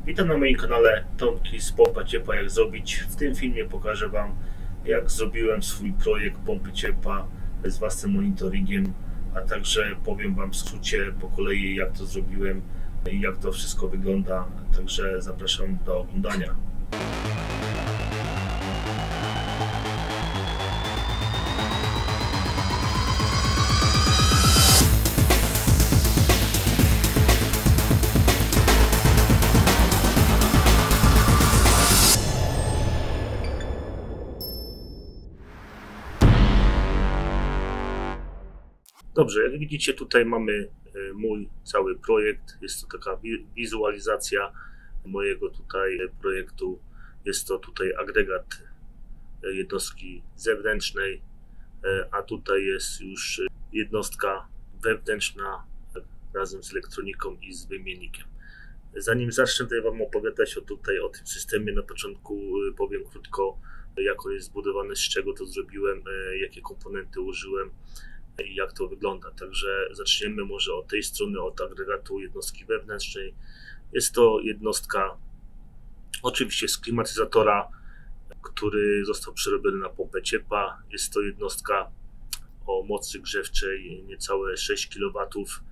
Witam na moim kanale Tomki z Pompa Ciepła jak zrobić. W tym filmie pokażę Wam, jak zrobiłem swój projekt pompy ciepła z własnym monitoringiem, a także powiem Wam w skrócie po kolei, jak to zrobiłem i jak to wszystko wygląda. Także zapraszam do oglądania. Dobrze, jak widzicie, tutaj mamy mój cały projekt. Jest to taka wizualizacja mojego tutaj projektu. Jest to tutaj agregat jednostki zewnętrznej, a tutaj jest już jednostka wewnętrzna razem z elektroniką i z wymiennikiem. Zanim zacznę tutaj Wam opowiadać o tym systemie, na początku powiem krótko, jak on jest zbudowany, z czego to zrobiłem, jakie komponenty użyłem i jak to wygląda. Także zaczniemy może od tej strony, od agregatu jednostki wewnętrznej. Jest to jednostka oczywiście z klimatyzatora, który został przerobiony na pompę ciepła. Jest to jednostka o mocy grzewczej niecałe 6 kW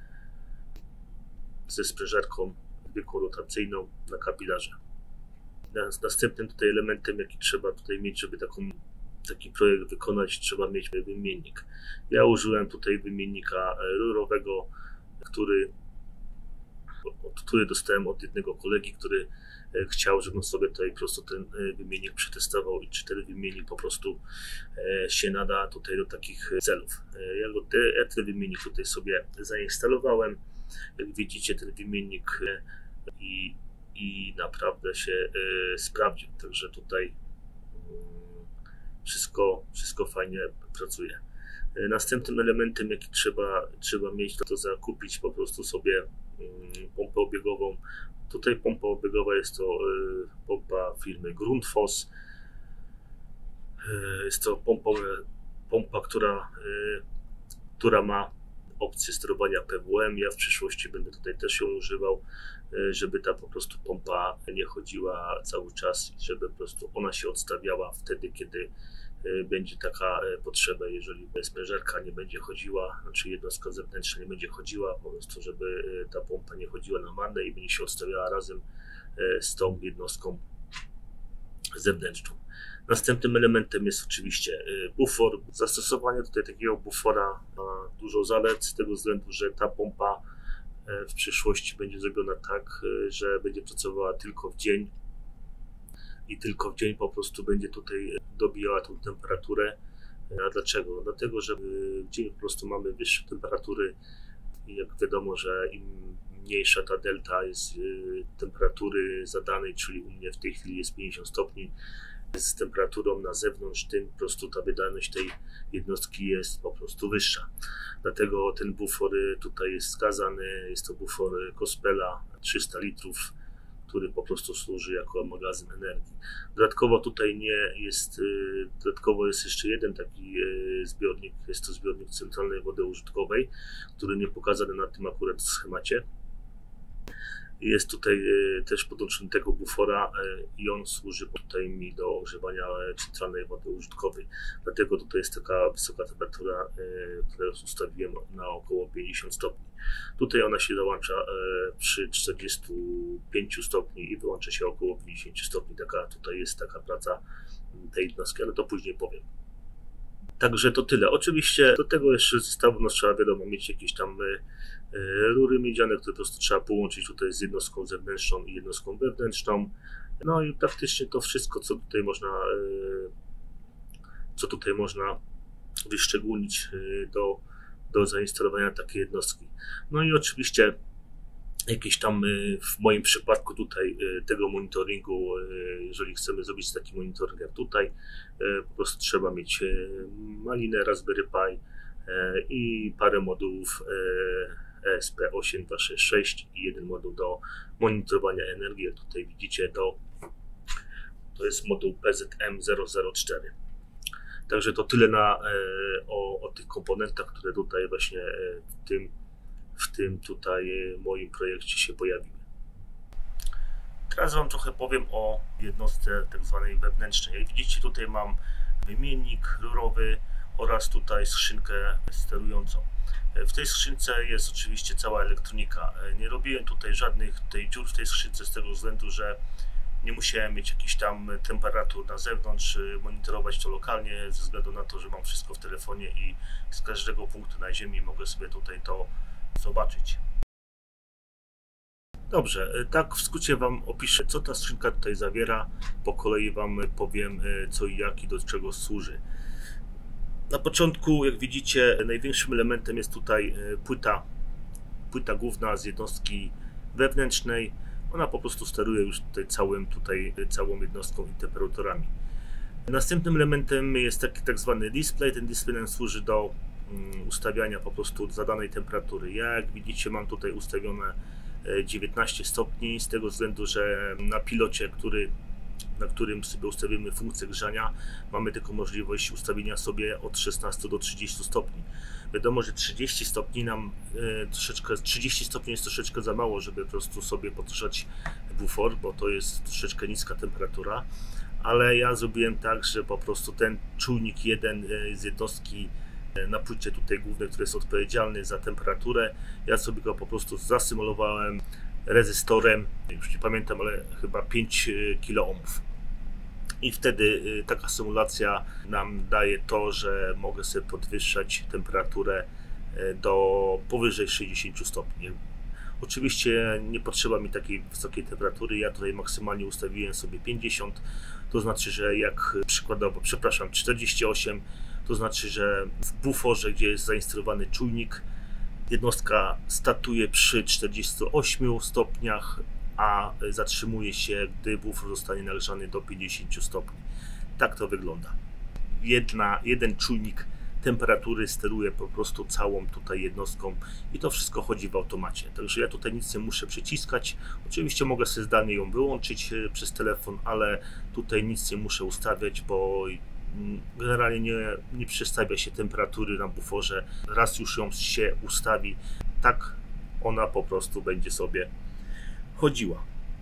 ze sprężarką zwykłą rotacyjną na kapilarze. Następnym tutaj elementem, jaki trzeba tutaj mieć, żeby taki projekt wykonać, trzeba mieć wymiennik. Ja użyłem tutaj wymiennika rurowego, który dostałem od jednego kolegi, który chciał, żebym sobie tutaj po prostu ten wymiennik przetestował i czy ten wymiennik po prostu się nada tutaj do takich celów. Ja ten wymiennik tutaj sobie zainstalowałem. Jak widzicie, ten wymiennik i naprawdę się sprawdził, także tutaj wszystko fajnie pracuje. Następnym elementem, jaki trzeba mieć, to zakupić po prostu sobie pompę obiegową. Tutaj pompa obiegowa jest to pompa firmy Grundfos. Jest to pompa, która ma opcję sterowania PWM. Ja w przyszłości będę tutaj też ją używał, żeby ta po prostu pompa nie chodziła cały czas, żeby po prostu ona się odstawiała wtedy, kiedy będzie taka potrzeba, jeżeli sprężarka nie będzie chodziła, znaczy jednostka zewnętrzna nie będzie chodziła, po prostu żeby ta pompa nie chodziła na marne i będzie się odstawiała razem z tą jednostką zewnętrzną. Następnym elementem jest oczywiście bufor. Zastosowanie tutaj takiego bufora ma dużo zalet, z tego względu, że ta pompa w przyszłości będzie zrobiona tak, że będzie pracowała tylko w dzień i tylko w dzień po prostu będzie tutaj dobijała tą temperaturę. A dlaczego? Dlatego, że w dzień po prostu mamy wyższe temperatury i jak wiadomo, że im mniejsza ta delta jest temperatury zadanej, czyli u mnie w tej chwili jest 50 stopni, z temperaturą na zewnątrz, tym po prostu ta wydajność tej jednostki jest po prostu wyższa. Dlatego ten bufor tutaj jest wskazany. Jest to bufor Kospela 300 litrów, który po prostu służy jako magazyn energii. Dodatkowo jest jeszcze jeden taki zbiornik, jest to zbiornik centralnej wody użytkowej, który nie pokazany na tym akurat schemacie. Jest tutaj też podłączony tego bufora i on służy tutaj mi do ogrzewania centralnej wody użytkowej. Dlatego tutaj jest taka wysoka temperatura, którą ustawiłem na około 50 stopni. Tutaj ona się załącza przy 45 stopni i wyłącza się około 50 stopni. Tutaj jest taka praca tej jednostki, ale to później powiem. Także to tyle. Oczywiście do tego jeszcze zestawu trzeba wiadomo mieć jakieś tam rury miedziane, które po prostu trzeba połączyć tutaj z jednostką zewnętrzną i jednostką wewnętrzną. No i praktycznie to wszystko, co tutaj można wyszczególnić do zainstalowania takiej jednostki. No i oczywiście jakieś tam w moim przypadku tutaj tego monitoringu, jeżeli chcemy zrobić taki monitoring jak tutaj, po prostu trzeba mieć malinę Raspberry Pi i parę modułów ESP8266 i jeden moduł do monitorowania energii. Jak tutaj widzicie, to jest moduł PZM004. Także to tyle o tych komponentach, które tutaj właśnie w tym tutaj moim projekcie się pojawiły. Teraz Wam trochę powiem o jednostce tak zwanej wewnętrznej. Jak widzicie, tutaj mam wymiennik rurowy oraz tutaj skrzynkę sterującą. W tej skrzynce jest oczywiście cała elektronika. Nie robiłem tutaj żadnych dziur w tej skrzynce z tego względu, że nie musiałem mieć jakichś tam temperatur na zewnątrz, monitorować to lokalnie, ze względu na to, że mam wszystko w telefonie i z każdego punktu na ziemi mogę sobie tutaj to zobaczyć. Dobrze, tak w skrócie Wam opiszę, co ta skrzynka tutaj zawiera. Po kolei Wam powiem, co i jak i do czego służy. Na początku, jak widzicie, największym elementem jest tutaj płyta główna z jednostki wewnętrznej. Ona po prostu steruje już tutaj całą jednostką i temperaturami. Następnym elementem jest taki tak zwany display. Ten display nam służy do ustawiania po prostu zadanej temperatury. Jak widzicie, mam tutaj ustawione 19 stopni, z tego względu, że na pilocie, na którym sobie ustawimy funkcję grzania, mamy tylko możliwość ustawienia sobie od 16 do 30 stopni. Wiadomo, że 30 stopni jest troszeczkę za mało, żeby po prostu sobie podgrzać bufor, bo to jest troszeczkę niska temperatura, ale ja zrobiłem tak, że po prostu ten czujnik jeden z jednostki na płycie tutaj głównej, który jest odpowiedzialny za temperaturę, ja sobie go po prostu zasymulowałem rezystorem, już nie pamiętam, ale chyba 5 kOhmów. I wtedy taka symulacja nam daje to, że mogę sobie podwyższać temperaturę do powyżej 60 stopni. Oczywiście nie potrzeba mi takiej wysokiej temperatury, ja tutaj maksymalnie ustawiłem sobie 50, to znaczy, że jak przykładowo, 48, to znaczy, że w buforze, gdzie jest zainstalowany czujnik, jednostka startuje przy 48 stopniach, a zatrzymuje się, gdy bufor zostanie nagrzany do 50 stopni. Tak to wygląda. Jeden czujnik temperatury steruje po prostu całą tutaj jednostką i to wszystko chodzi w automacie. Także ja tutaj nic nie muszę przyciskać. Oczywiście mogę sobie zdalnie ją wyłączyć przez telefon, ale tutaj nic nie muszę ustawiać, bo generalnie nie przestawia się temperatury na buforze. Raz już ją się ustawi, tak ona po prostu będzie sobie chodziła.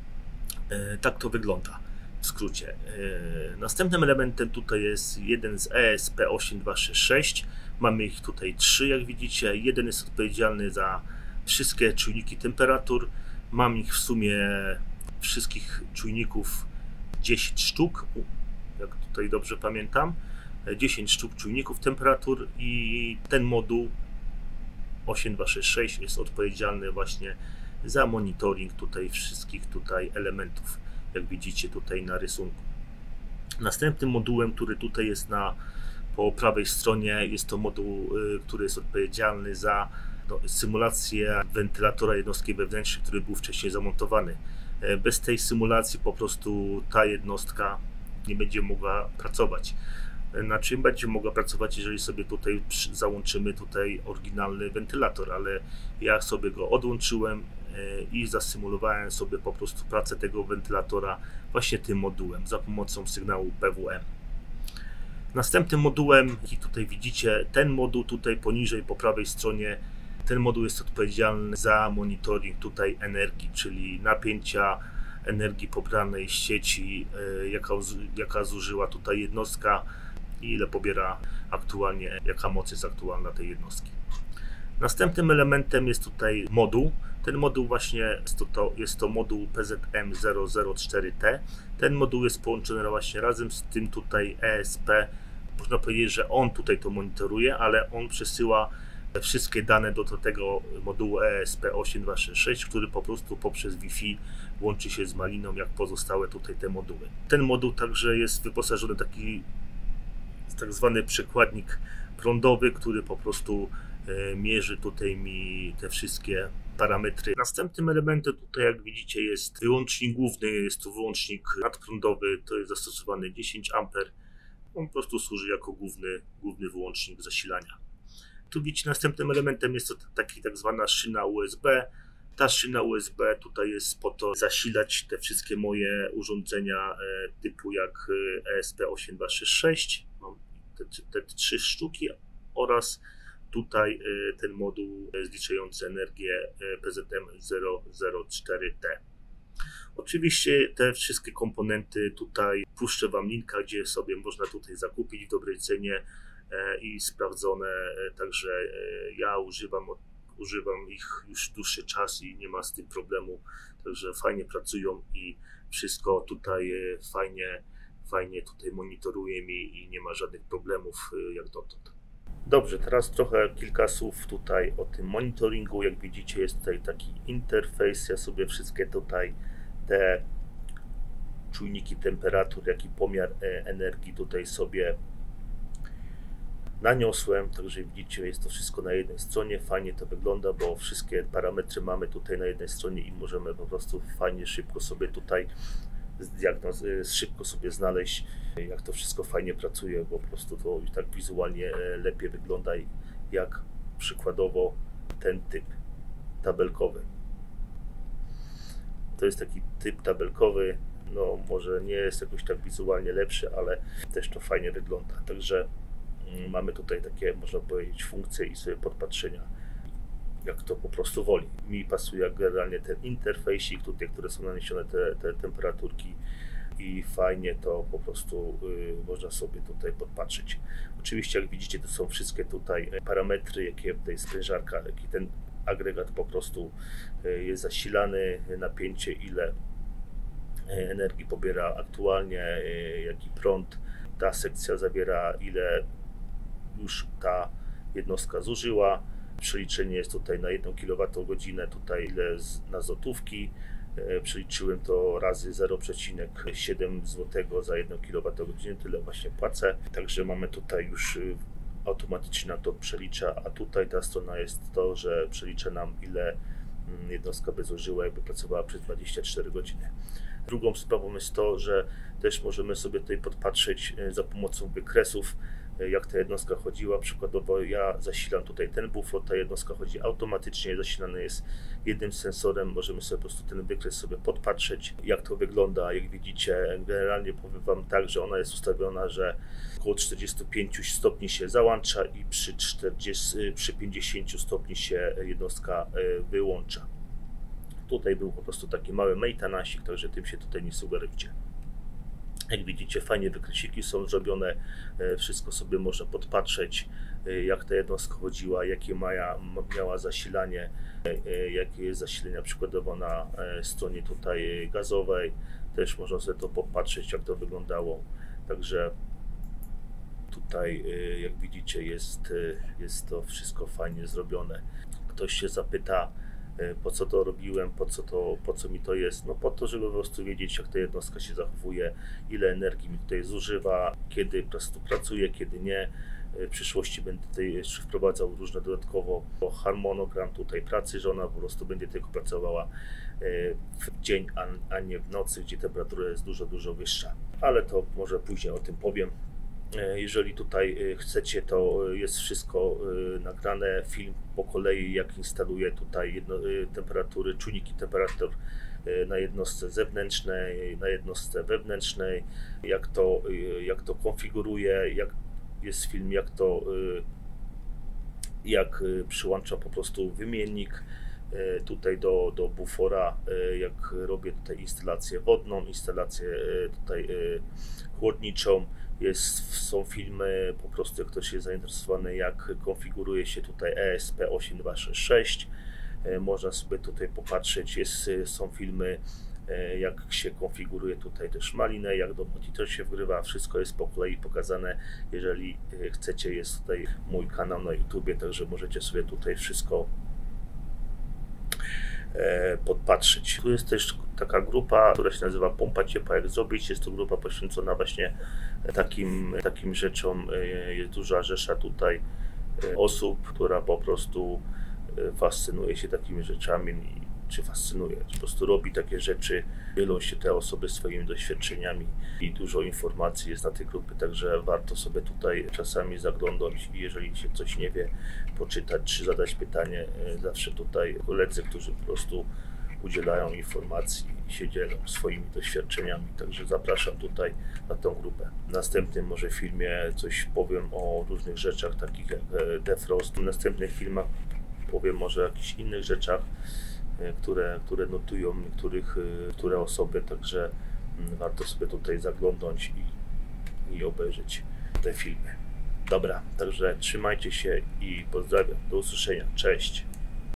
Tak to wygląda w skrócie. Następnym elementem tutaj jest jeden z ESP8266. Mamy ich tutaj 3, jak widzicie. Jeden jest odpowiedzialny za wszystkie czujniki temperatur. Mam ich w sumie wszystkich czujników 10 sztuk, jak tutaj dobrze pamiętam. 10 sztuk czujników temperatur i ten moduł 8266 jest odpowiedzialny właśnie za monitoring tutaj wszystkich tutaj elementów, jak widzicie tutaj na rysunku. Następnym modułem, który tutaj jest po prawej stronie, jest to moduł, który jest odpowiedzialny za symulację wentylatora jednostki wewnętrznej, który był wcześniej zamontowany. Bez tej symulacji po prostu ta jednostka nie będzie mogła pracować. Na czym będzie mogła pracować, jeżeli sobie tutaj załączymy tutaj oryginalny wentylator, ale ja sobie go odłączyłem i zasymulowałem sobie po prostu pracę tego wentylatora właśnie tym modułem za pomocą sygnału PWM. Następnym modułem, jaki tutaj widzicie, ten moduł tutaj poniżej po prawej stronie, ten moduł jest odpowiedzialny za monitoring tutaj energii, czyli napięcia, energii pobranej z sieci, jaka zużyła tutaj jednostka i ile pobiera aktualnie, jaka moc jest aktualna tej jednostki. Następnym elementem jest tutaj moduł. Ten moduł właśnie jest to moduł PZM004T. Ten moduł jest połączony właśnie razem z tym tutaj ESP. Można powiedzieć, że on tutaj to monitoruje, ale on przesyła wszystkie dane do tego modułu ESP8266, który po prostu poprzez Wi-Fi łączy się z Maliną, jak pozostałe tutaj te moduły. Ten moduł także jest wyposażony w taki tak zwany przekładnik prądowy, który po prostu mierzy tutaj mi te wszystkie parametry. Następnym elementem tutaj, jak widzicie, jest wyłącznik główny, jest to wyłącznik nadprądowy, to jest zastosowany 10 A. On po prostu służy jako główny wyłącznik zasilania. Tu widzicie, następnym elementem jest to tak zwana szyna USB. Ta szyna USB tutaj jest po to zasilać te wszystkie moje urządzenia typu jak ESP8266. Mam te 3 sztuki oraz tutaj ten moduł zliczający energię PZM004T. Oczywiście te wszystkie komponenty tutaj puszczę Wam linka, gdzie sobie można tutaj zakupić w dobrej cenie i sprawdzone, także ja używam ich już dłuższy czas i nie ma z tym problemu, także fajnie pracują i wszystko tutaj fajnie tutaj monitoruje mi i nie ma żadnych problemów jak dotąd. Dobrze, teraz kilka słów tutaj o tym monitoringu. Jak widzicie, jest tutaj taki interfejs. Ja sobie wszystkie tutaj te czujniki temperatur, jak i pomiar energii tutaj sobie naniosłem. Także widzicie, jest to wszystko na jednej stronie. Fajnie to wygląda, bo wszystkie parametry mamy tutaj na jednej stronie i możemy po prostu fajnie, szybko sobie tutaj szybko sobie znaleźć, jak to wszystko fajnie pracuje, bo po prostu to tak wizualnie lepiej wygląda, jak przykładowo ten typ tabelkowy. To jest taki typ tabelkowy, no może nie jest jakoś tak wizualnie lepszy, ale też to fajnie wygląda. Także mamy tutaj takie, można powiedzieć, funkcje i sobie podpatrzenia, jak to po prostu woli. Mi pasuje generalnie ten interfejsik tutaj, które są naniesione te temperaturki i fajnie to po prostu można sobie tutaj podpatrzeć. Oczywiście jak widzicie, to są wszystkie tutaj parametry, jakie tutaj sprężarka, jaki ten agregat po prostu jest zasilany, napięcie, ile energii pobiera aktualnie, jaki prąd ta sekcja zawiera, ile już ta jednostka zużyła. Przeliczenie jest tutaj na 1 kWh, tutaj ile na złotówki. Przeliczyłem to razy 0,7 zł za 1 kWh, tyle właśnie płacę. Także mamy tutaj już automatycznie nam to przelicza, a tutaj ta strona jest to, że przelicza nam, ile jednostka by zużyła, jakby pracowała przez 24 godziny. Drugą sprawą jest to, że też możemy sobie tutaj podpatrzeć za pomocą wykresów, jak ta jednostka chodziła. Przykładowo ja zasilam tutaj ten bufor, ta jednostka chodzi automatycznie, zasilany jest jednym sensorem. Możemy sobie po prostu ten wykres sobie podpatrzeć, jak to wygląda. Jak widzicie, generalnie powiem Wam tak, że ona jest ustawiona, że około 45 stopni się załącza i przy 50 stopni się jednostka wyłącza. Tutaj był po prostu taki mały maintenancik, także tym się tutaj nie sugerujcie. Jak widzicie, fajnie wykresiki są zrobione, wszystko sobie można podpatrzeć, jak ta jednostka chodziła, jakie miała zasilanie, jakie jest zasilanie przykładowo na stronie tutaj gazowej. Też można sobie to popatrzeć, jak to wyglądało. Także tutaj, jak widzicie, jest to wszystko fajnie zrobione. Ktoś się zapyta, po co to robiłem, po co mi to jest? No po to, żeby po prostu wiedzieć, jak ta jednostka się zachowuje, ile energii mi tutaj zużywa, kiedy po prostu pracuje, kiedy nie. W przyszłości będę tutaj jeszcze wprowadzał różne dodatkowo harmonogram tutaj pracy, że ona po prostu będzie tylko pracowała w dzień, a nie w nocy, gdzie temperatura jest dużo wyższa. Ale to może później o tym powiem. Jeżeli tutaj chcecie, to jest wszystko nagrane, film po kolei, jak instaluję tutaj temperatury, czujniki temperatur na jednostce zewnętrznej, na jednostce wewnętrznej, jak to konfiguruję, jest film, jak przyłączam po prostu wymiennik tutaj do bufora, jak robię tutaj instalację wodną, instalację tutaj chłodniczą. Są filmy, po prostu jak ktoś jest zainteresowany, jak konfiguruje się tutaj ESP8266, można sobie tutaj popatrzeć. Są filmy, jak się konfiguruje tutaj też malinę, jak do monitor się wgrywa, wszystko jest po kolei pokazane. Jeżeli chcecie, jest tutaj mój kanał na YouTubie, także możecie sobie tutaj wszystko podpatrzeć. Tu jest też taka grupa, która się nazywa Pompa Ciepła, jak zrobić. Jest to grupa poświęcona właśnie takim rzeczom. Jest duża rzesza tutaj osób, która po prostu fascynuje się takimi rzeczami, czy fascynuje, po prostu robi takie rzeczy, dzielą się te osoby swoimi doświadczeniami i dużo informacji jest na tej grupie, także warto sobie tutaj czasami zaglądać i jeżeli się coś nie wie, poczytać czy zadać pytanie. Zawsze tutaj koledzy, którzy po prostu udzielają informacji i się dzielą swoimi doświadczeniami, także zapraszam tutaj na tą grupę. W następnym może filmie coś powiem o różnych rzeczach takich jak defrost, w następnych filmach powiem może o jakichś innych rzeczach. które notują niektóre osoby, także warto sobie tutaj zaglądnąć i obejrzeć te filmy. Dobra, także trzymajcie się i pozdrawiam. Do usłyszenia. Cześć.